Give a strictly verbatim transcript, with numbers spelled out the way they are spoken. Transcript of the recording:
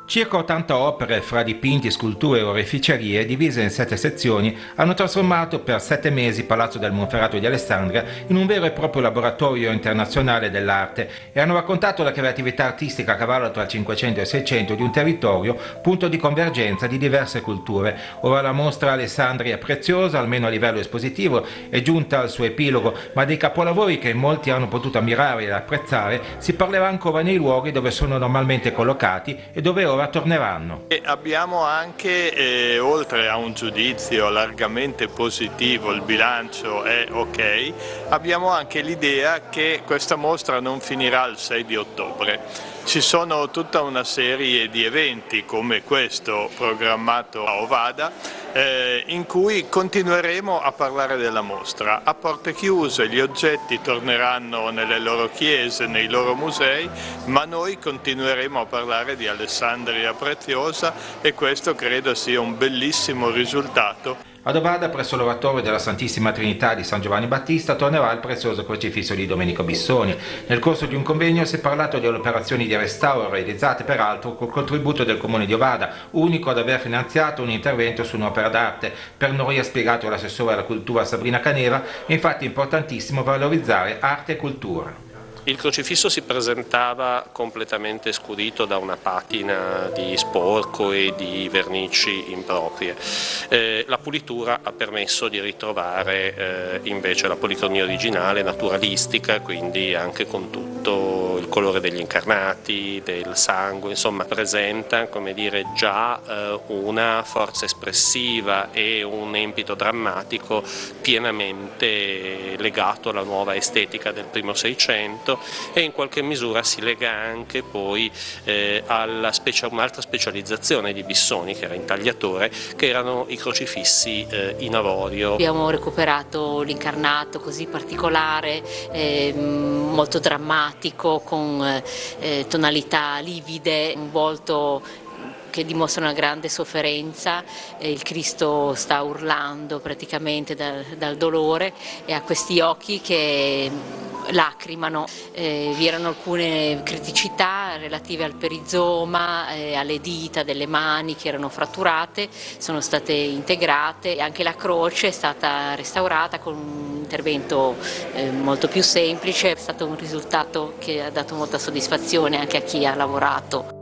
Circa ottanta opere, fra dipinti, sculture e oreficerie, divise in sette sezioni, hanno trasformato per sette mesi Palazzo del Monferrato di Alessandria in un vero e proprio laboratorio internazionale dell'arte e hanno raccontato la creatività artistica a cavallo tra il Cinquecento e il Seicento di un territorio punto di convergenza di diverse culture. Ora la mostra Alessandria Preziosa, almeno a livello espositivo, è giunta al suo epilogo, ma dei capolavori che molti hanno potuto ammirare ed apprezzare si parlerà ancora nei luoghi dove sono normalmente collocati e dove ora torneranno. E abbiamo anche, eh, oltre a un giudizio largamente positivo, il bilancio è ok, abbiamo anche l'idea che questa mostra non finirà il sei di ottobre. Ci sono tutta una serie di eventi come questo programmato a Ovada eh, in cui continueremo a parlare della mostra. A porte chiuse gli oggetti torneranno nelle loro chiese, nei loro musei, ma noi continueremo a parlare di Alessandria Preziosa e questo credo sia un bellissimo risultato. Ad Ovada, presso l'oratorio della Santissima Trinità di San Giovanni Battista, tornerà il prezioso crocifisso di Domenico Bissoni. Nel corso di un convegno si è parlato delle operazioni di restauro realizzate peraltro col contributo del Comune di Ovada, unico ad aver finanziato un intervento su un'opera d'arte. Per noi, ha spiegato l'assessore alla cultura Sabrina Caneva, è infatti importantissimo valorizzare arte e cultura. Il crocifisso si presentava completamente scurito da una patina di sporco e di vernici improprie. Eh, la pulitura ha permesso di ritrovare eh, invece la policromia originale, naturalistica, quindi anche con tutto il colore degli incarnati, del sangue, insomma presenta, come dire, già eh, una forza espressiva e un empito drammatico pienamente legato alla nuova estetica del primo Seicento e in qualche misura si lega anche poi eh, alla specia, un'altra specializzazione di Bissoni, che era intagliatore, che erano i crocifissi eh, in avorio. Abbiamo recuperato l'incarnato così particolare, eh, molto drammatico, con eh, tonalità livide, un volto che dimostra una grande sofferenza, eh, il Cristo sta urlando praticamente dal, dal dolore e ha questi occhi che lacrimano. Eh, vi erano alcune criticità relative al perizoma, eh, alle dita delle mani che erano fratturate, sono state integrate e anche la croce è stata restaurata con un intervento eh, molto più semplice. È stato un risultato che ha dato molta soddisfazione anche a chi ha lavorato.